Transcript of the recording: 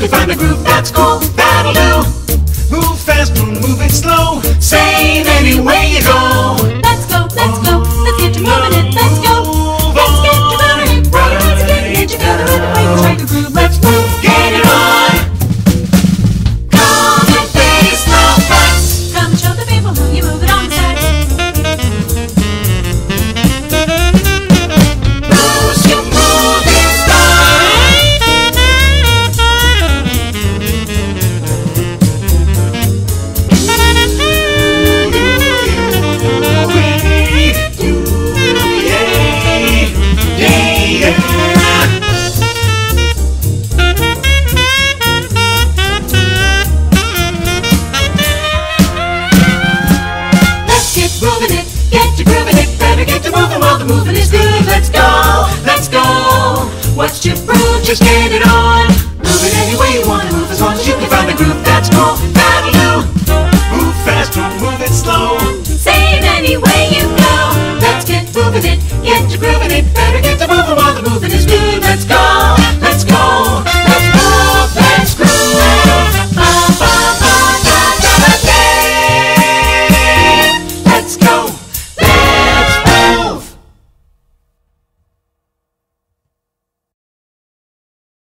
we find a groove that's cool, that'll do. Move fast, move it slow, same any way you go. Let's go, let's go, let's get to moving it, let's go. Let's get to moving it, right, let's get it together in the way we strike a groove. Let's move, get it on. Come and face the facts. Come and show the people who you move it on the set. Who's your moving star? Moving it, get to grooving it, better get to moving while the moving is good. Let's go, let's go. What's your proof? Just get it on.